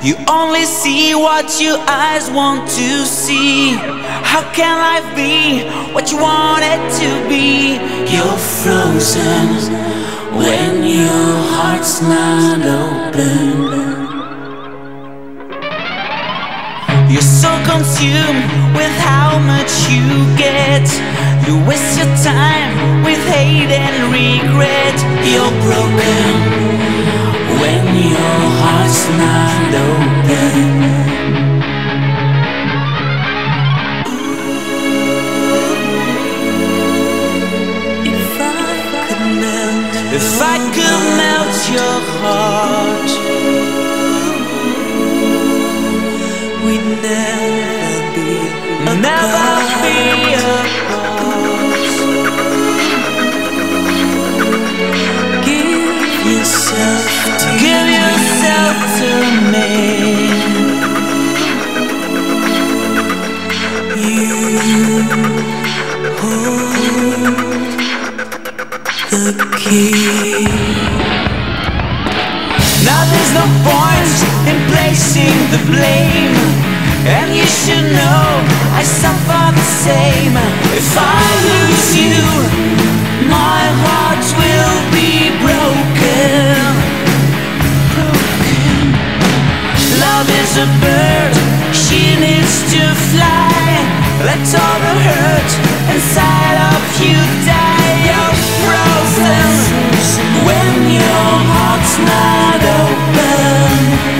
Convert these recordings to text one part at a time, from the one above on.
You only see what your eyes want to see. How can life be what you want it to be? You're frozen when your heart's not open. You're so consumed with how much you get. You waste your time with hate and regret. You're broken when your heart's not open. If I could melt your heart, we'd never be apart. Give yourself to me. You hold the key. Now there's no point in placing the blame, and you should know I suffer the same. If I lose you, my heart will be broken. Love is a bird, she needs to fly. Let all the hurt inside of you die. You're frozen when your heart's not open.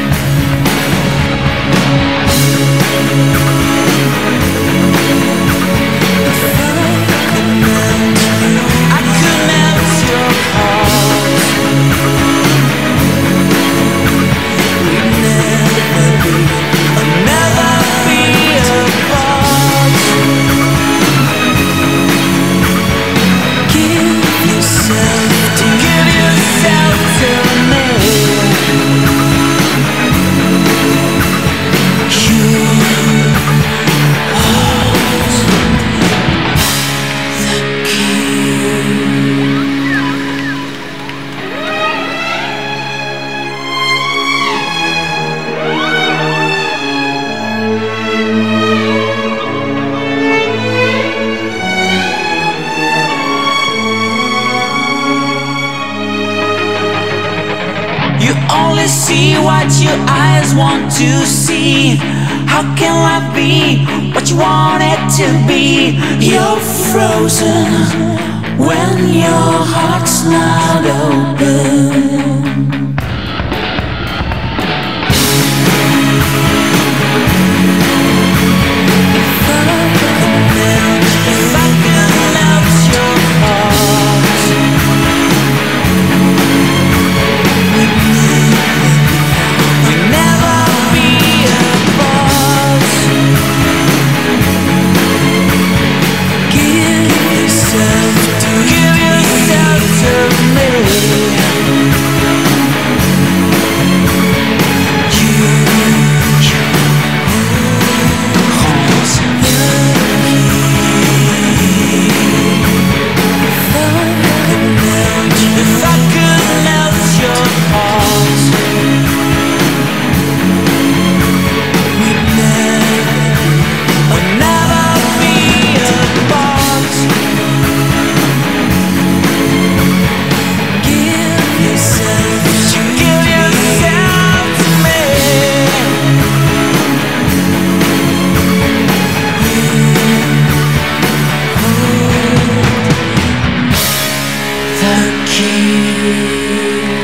I could melt your heart. We'd never be apart. Give yourself to me. You only see what your eyes want to see. How can life be what you want it to be? You're frozen when your heart's not open. If I could melt your heart, we'd never be apart. Give yourself to me. If I could melt your heart, we'd never be apart. Give yourself to me. Hold the key.